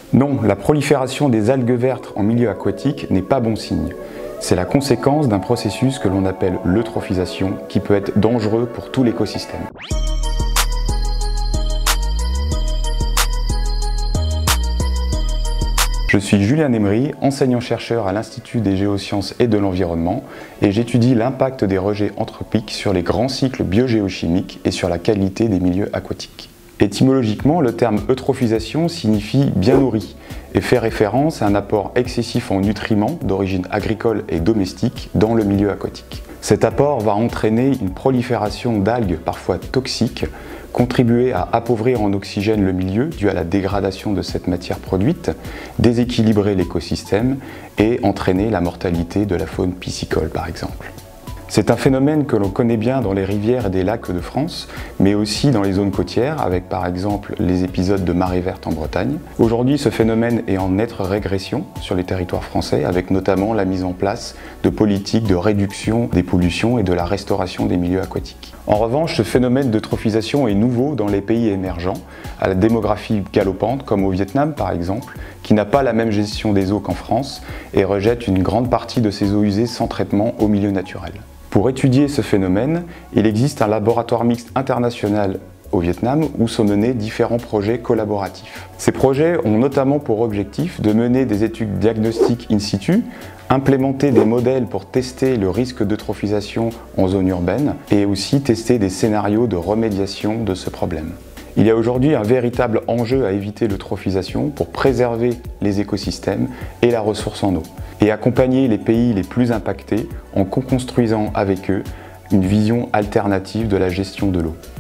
Non, la prolifération des algues vertes en milieu aquatique n'est pas bon signe. C'est la conséquence d'un processus que l'on appelle l'eutrophisation, qui peut être dangereux pour tout l'écosystème. Je suis Julien Emery, enseignant-chercheur à l'Institut des géosciences et de l'environnement, et j'étudie l'impact des rejets anthropiques sur les grands cycles biogéochimiques et sur la qualité des milieux aquatiques. Étymologiquement, le terme eutrophisation signifie bien nourri et fait référence à un apport excessif en nutriments d'origine agricole et domestique dans le milieu aquatique. Cet apport va entraîner une prolifération d'algues parfois toxiques, contribuer à appauvrir en oxygène le milieu dû à la dégradation de cette matière produite, déséquilibrer l'écosystème et entraîner la mortalité de la faune piscicole par exemple. C'est un phénomène que l'on connaît bien dans les rivières et des lacs de France, mais aussi dans les zones côtières, avec par exemple les épisodes de marée verte en Bretagne. Aujourd'hui, ce phénomène est en nette régression sur les territoires français, avec notamment la mise en place de politiques de réduction des pollutions et de la restauration des milieux aquatiques. En revanche, ce phénomène d'eutrophisation est nouveau dans les pays émergents, à la démographie galopante, comme au Vietnam par exemple, qui n'a pas la même gestion des eaux qu'en France et rejette une grande partie de ses eaux usées sans traitement au milieu naturel. Pour étudier ce phénomène, il existe un laboratoire mixte international au Vietnam où sont menés différents projets collaboratifs. Ces projets ont notamment pour objectif de mener des études diagnostiques in situ, implémenter des modèles pour tester le risque d'eutrophisation en zone urbaine et aussi tester des scénarios de remédiation de ce problème. Il y a aujourd'hui un véritable enjeu à éviter l'eutrophisation pour préserver les écosystèmes et la ressource en eau, et accompagner les pays les plus impactés en co-construisant avec eux une vision alternative de la gestion de l'eau.